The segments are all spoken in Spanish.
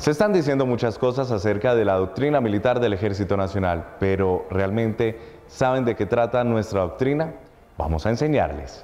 Se están diciendo muchas cosas acerca de la doctrina militar del Ejército Nacional, pero ¿realmente saben de qué trata nuestra doctrina? Vamos a enseñarles.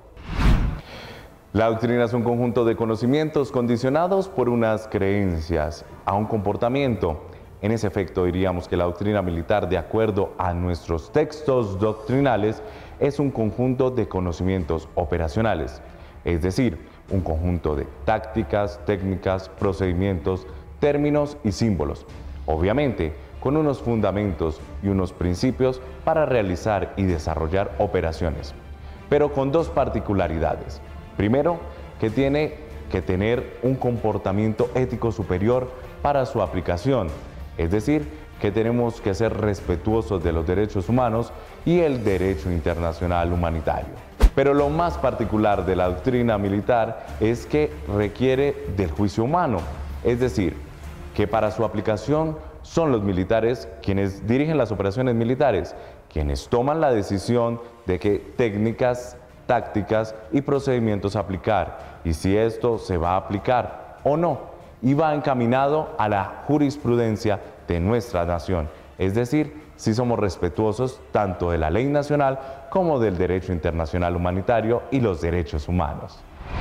La doctrina es un conjunto de conocimientos condicionados por unas creencias a un comportamiento. En ese efecto diríamos que la doctrina militar, de acuerdo a nuestros textos doctrinales, es un conjunto de conocimientos operacionales, es decir, un conjunto de tácticas, técnicas, procedimientos, términos y símbolos, obviamente con unos fundamentos y unos principios para realizar y desarrollar operaciones, pero con dos particularidades. Primero, que tiene que tener un comportamiento ético superior para su aplicación, es decir, que tenemos que ser respetuosos de los derechos humanos y el derecho internacional humanitario. Pero lo más particular de la doctrina militar es que requiere del juicio humano, es decir, que para su aplicación son los militares quienes dirigen las operaciones militares, quienes toman la decisión de qué técnicas, tácticas y procedimientos aplicar, y si esto se va a aplicar o no, y va encaminado a la jurisprudencia de nuestra nación, es decir, si somos respetuosos tanto de la ley nacional como del derecho internacional humanitario y los derechos humanos.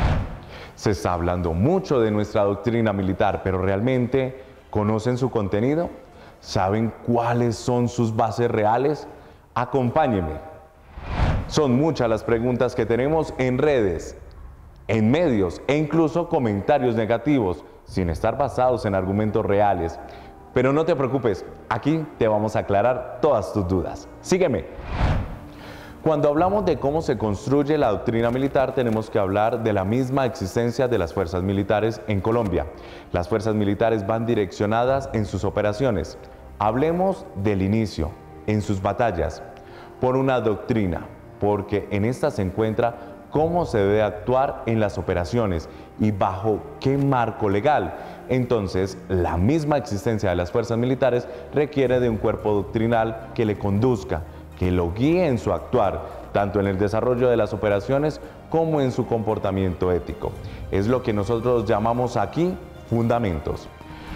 Se está hablando mucho de nuestra doctrina militar, pero ¿realmente conocen su contenido? ¿Saben cuáles son sus bases reales? Acompáñenme. Son muchas las preguntas que tenemos en redes, en medios e incluso comentarios negativos, sin estar basados en argumentos reales. Pero no te preocupes, aquí te vamos a aclarar todas tus dudas. Sígueme. Cuando hablamos de cómo se construye la doctrina militar, tenemos que hablar de la misma existencia de las fuerzas militares en Colombia. Las fuerzas militares van direccionadas en sus operaciones. Hablemos del inicio, en sus batallas, por una doctrina, porque en esta se encuentra cómo se debe actuar en las operaciones y bajo qué marco legal. Entonces, la misma existencia de las fuerzas militares requiere de un cuerpo doctrinal que le conduzca, que lo guíe en su actuar, tanto en el desarrollo de las operaciones como en su comportamiento ético. Es lo que nosotros llamamos aquí fundamentos.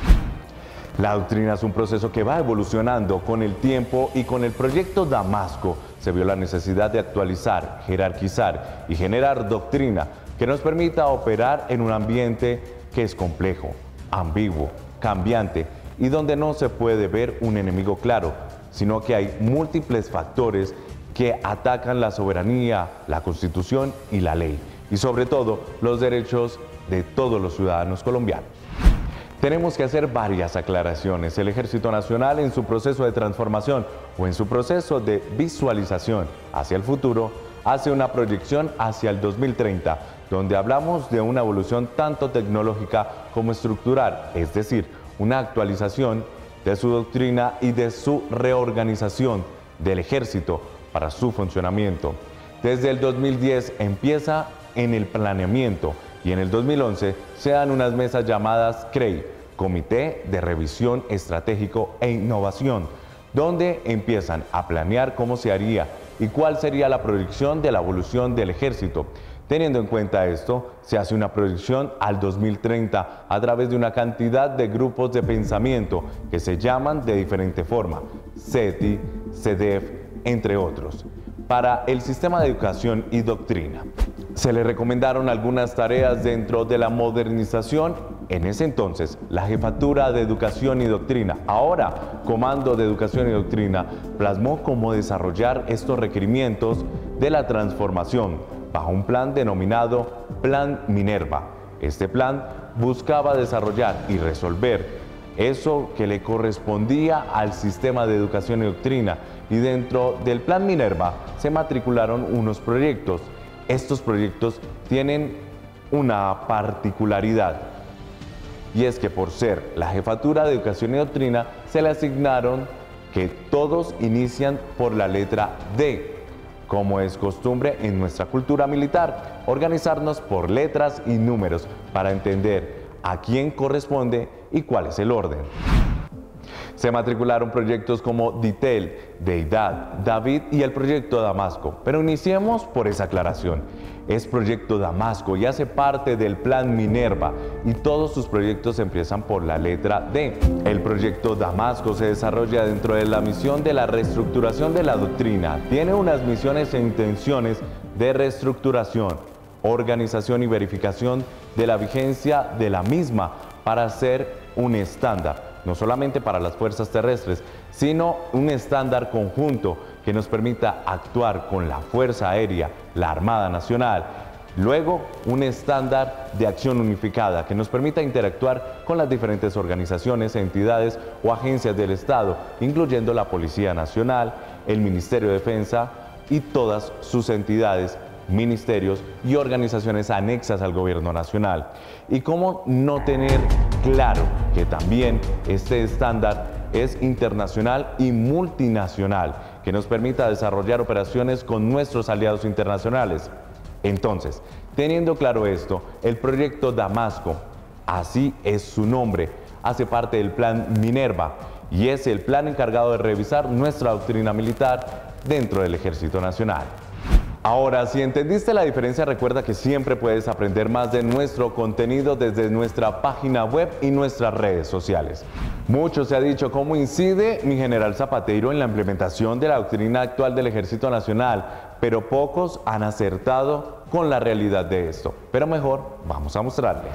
La doctrina es un proceso que va evolucionando con el tiempo y con el proyecto Damasco se vio la necesidad de actualizar, jerarquizar y generar doctrina que nos permita operar en un ambiente que es complejo, ambiguo, cambiante y donde no se puede ver un enemigo claro, sino que hay múltiples factores que atacan la soberanía, la Constitución y la ley, y sobre todo los derechos de todos los ciudadanos colombianos. Tenemos que hacer varias aclaraciones. El Ejército Nacional, en su proceso de transformación o en su proceso de visualización hacia el futuro, hace una proyección hacia el 2030, donde hablamos de una evolución tanto tecnológica como estructural, es decir, una actualización de su doctrina y de su reorganización del ejército para su funcionamiento. Desde el 2010 empieza en el planeamiento y en el 2011 se dan unas mesas llamadas CREI, Comité de Revisión Estratégico e Innovación, donde empiezan a planear cómo se haría y cuál sería la proyección de la evolución del ejército. Teniendo en cuenta esto, se hace una proyección al 2030 a través de una cantidad de grupos de pensamiento que se llaman de diferente forma, CETI, CEDEF, entre otros, para el sistema de educación y doctrina. Se le recomendaron algunas tareas dentro de la modernización. En ese entonces, la Jefatura de Educación y Doctrina, ahora Comando de Educación y Doctrina, plasmó cómo desarrollar estos requerimientos de la transformación bajo un plan denominado Plan Minerva. Este plan buscaba desarrollar y resolver eso que le correspondía al sistema de educación y doctrina, y dentro del Plan Minerva se matricularon unos proyectos. Estos proyectos tienen una particularidad, y es que por ser la Jefatura de Educación y Doctrina se le asignaron que todos inician por la letra D, como es costumbre en nuestra cultura militar, organizarnos por letras y números para entender a quién corresponde y cuál es el orden. Se matricularon proyectos como DITEL, Deidad, David y el proyecto Damasco, pero iniciemos por esa aclaración. es Proyecto Damasco y hace parte del Plan Minerva, y todos sus proyectos empiezan por la letra D. El Proyecto Damasco se desarrolla dentro de la misión de la reestructuración de la doctrina. Tiene unas misiones e intenciones de reestructuración, organización y verificación de la vigencia de la misma para ser un estándar, no solamente para las fuerzas terrestres, sino un estándar conjunto que nos permita actuar con la Fuerza Aérea, la Armada Nacional. Luego, un estándar de acción unificada que nos permita interactuar con las diferentes organizaciones, entidades o agencias del Estado, incluyendo la Policía Nacional, el Ministerio de Defensa y todas sus entidades, ministerios y organizaciones anexas al gobierno nacional. Y cómo no tener claro que también este estándar es internacional y multinacional, que nos permita desarrollar operaciones con nuestros aliados internacionales. Entonces, teniendo claro esto, el Proyecto Damasco, así es su nombre, hace parte del Plan Minerva y es el plan encargado de revisar nuestra doctrina militar dentro del Ejército Nacional. Ahora, si entendiste la diferencia, recuerda que siempre puedes aprender más de nuestro contenido desde nuestra página web y nuestras redes sociales. Mucho se ha dicho cómo incide mi general Zapateiro en la implementación de la doctrina actual del Ejército Nacional, pero pocos han acertado con la realidad de esto. Pero mejor, vamos a mostrarles.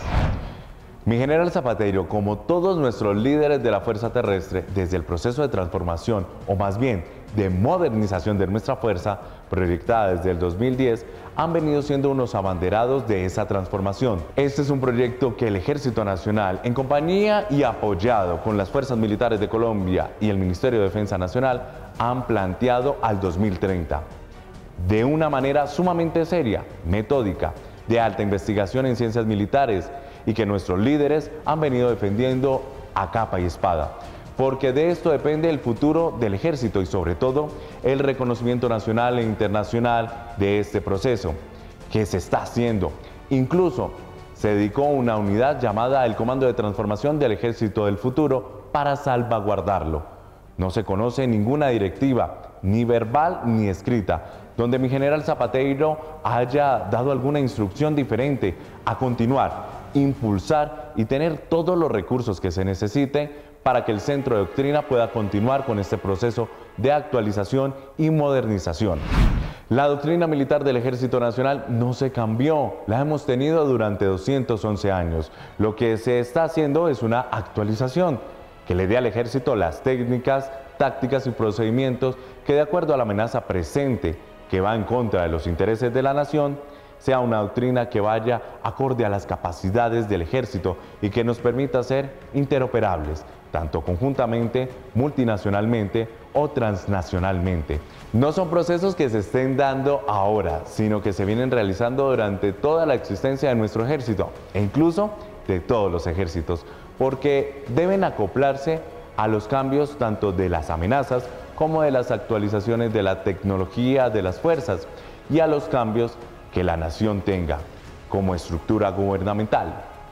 Mi general Zapateiro, como todos nuestros líderes de la Fuerza Terrestre, desde el proceso de transformación, o más bien de modernización de nuestra fuerza, proyectada desde el 2010, han venido siendo unos abanderados de esa transformación. Este es un proyecto que el Ejército Nacional, en compañía y apoyado con las Fuerzas Militares de Colombia y el Ministerio de Defensa Nacional, han planteado al 2030. De una manera sumamente seria, metódica, de alta investigación en ciencias militares, y que nuestros líderes han venido defendiendo a capa y espada, porque de esto depende el futuro del ejército y sobre todo el reconocimiento nacional e internacional de este proceso que se está haciendo. Incluso se dedicó una unidad llamada el Comando de Transformación del Ejército del Futuro para salvaguardarlo. No se conoce ninguna directiva, ni verbal ni escrita, donde mi general Zapateiro haya dado alguna instrucción diferente a continuar, impulsar y tener todos los recursos que se necesiten para que el Centro de Doctrina pueda continuar con este proceso de actualización y modernización. La doctrina militar del Ejército Nacional no se cambió, la hemos tenido durante 211 años. Lo que se está haciendo es una actualización que le dé al Ejército las técnicas, tácticas y procedimientos que, de acuerdo a la amenaza presente que va en contra de los intereses de la nación, sea una doctrina que vaya acorde a las capacidades del Ejército y que nos permita ser interoperables, tanto conjuntamente, multinacionalmente o transnacionalmente. No son procesos que se estén dando ahora, sino que se vienen realizando durante toda la existencia de nuestro ejército e incluso de todos los ejércitos, porque deben acoplarse a los cambios tanto de las amenazas como de las actualizaciones de la tecnología de las fuerzas y a los cambios que la nación tenga como estructura gubernamental.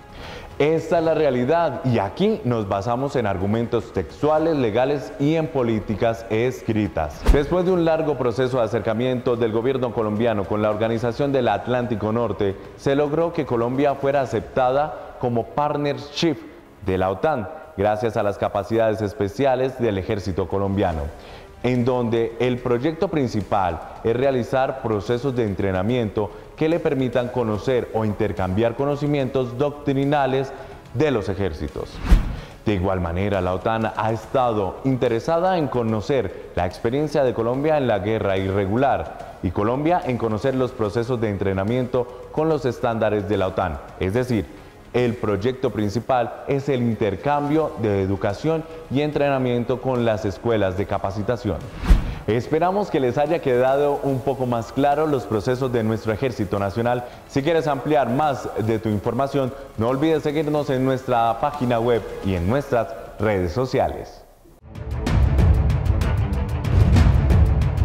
Esta es la realidad y aquí nos basamos en argumentos textuales, legales y en políticas escritas. Después de un largo proceso de acercamiento del gobierno colombiano con la Organización del Atlántico Norte, se logró que Colombia fuera aceptada como partnership de la OTAN, gracias a las capacidades especiales del ejército colombiano, en donde el proyecto principal es realizar procesos de entrenamiento que le permitan conocer o intercambiar conocimientos doctrinales de los ejércitos. De igual manera, la OTAN ha estado interesada en conocer la experiencia de Colombia en la guerra irregular y Colombia en conocer los procesos de entrenamiento con los estándares de la OTAN, es decir, el proyecto principal es el intercambio de educación y entrenamiento con las escuelas de capacitación. Esperamos que les haya quedado un poco más claro los procesos de nuestro Ejército Nacional. Si quieres ampliar más de tu información, no olvides seguirnos en nuestra página web y en nuestras redes sociales.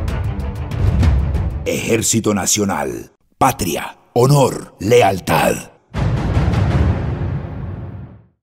Ejército Nacional, patria, honor, lealtad.